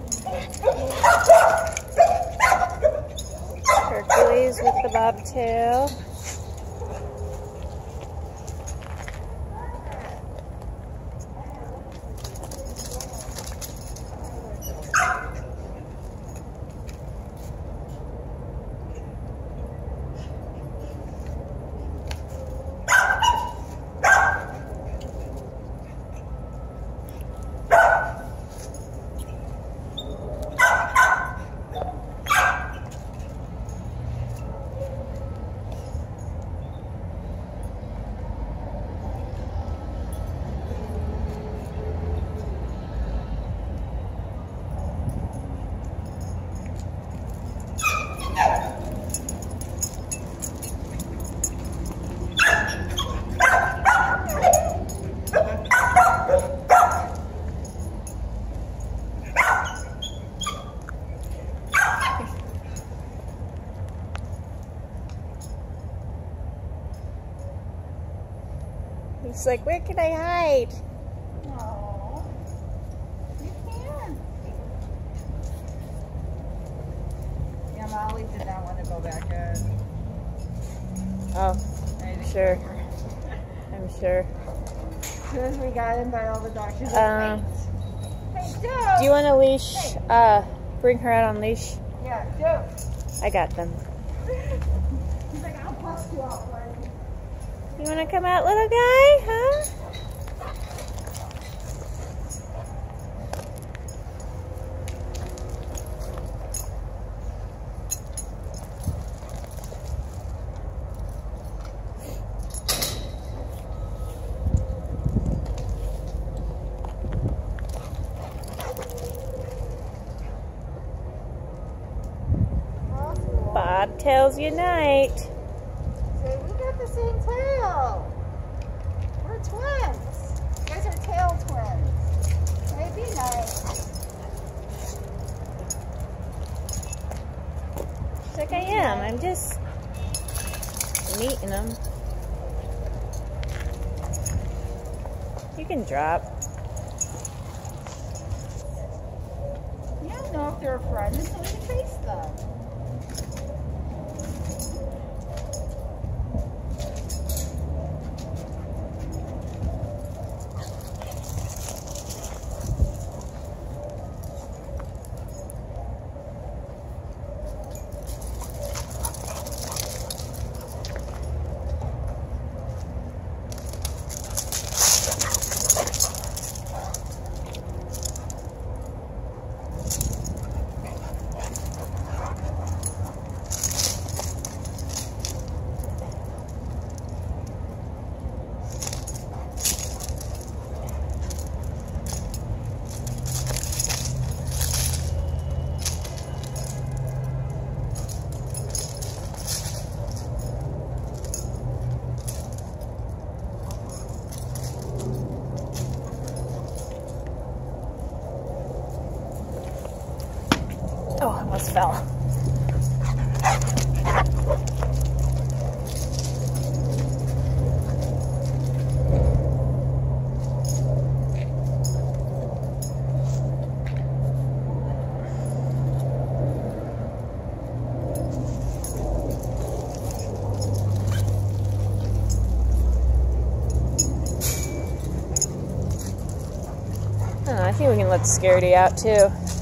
Hercules with the bobtail. He's like, where can I hide? No, you can. Yeah, Molly did not want to go back in. Oh, I'm sure. I'm sure. As soon as we got in by all the dogs, she's like, hey, Joe! Do you want a leash? Hey. Bring her out on leash. Yeah, Joe. I got them. He's like, I'll bust you out, buddy. You want to come out, little guy? Huh? Bobtails unite. See, we got the same tail. We're twins. You guys are tail twins. They'd be nice. She's like, I am. I'm just meeting them. You can drop. You don't know if they're friends until you face them. Oh, I almost fell. I think we can let Scaredy out too.